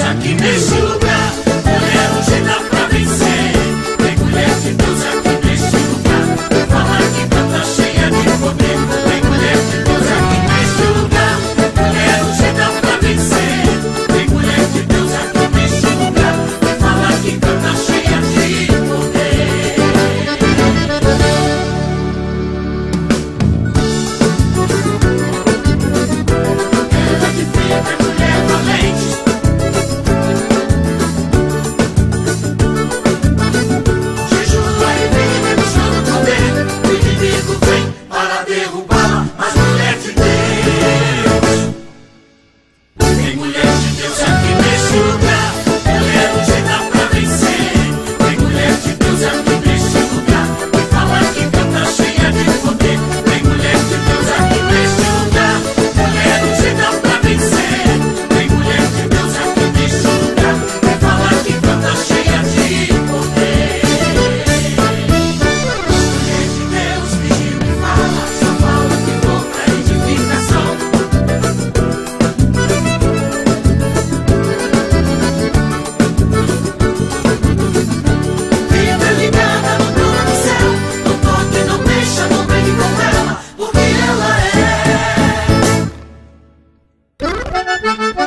aqui neste lugar. Mulher, hoje dá pra vencer. Tem mulher de Deus aqui neste lugar. Fala que canta cheia de poder. Tem mulher de Deus aqui neste lugar. Mulher, hoje dá pra vencer. Tem mulher de Deus aqui neste lugar. Fala que canta cheia de poder. Ela que fica, mulher valente. Jejua e vem demonstrando poder. O inimigo vem para derrubá-la, mas mulher de Deus. Tem mulher de Deus aqui neste lugar. Mulher, hoje dá pra vencer. Tem mulher de Deus aqui neste lugar. Que fala que canta cheia de poder. Tem mulher de Deus aqui neste lugar. Mulher, hoje dá pra vencer. Tem mulher de Deus aqui neste lugar. Que fala que canta cheia de poder. Mulher de Deus, vigia e fala. Só fala que for pra edificação. Vida ligada no trono do céu. Não toque, não mexa, não brigue com ela, porque ela é.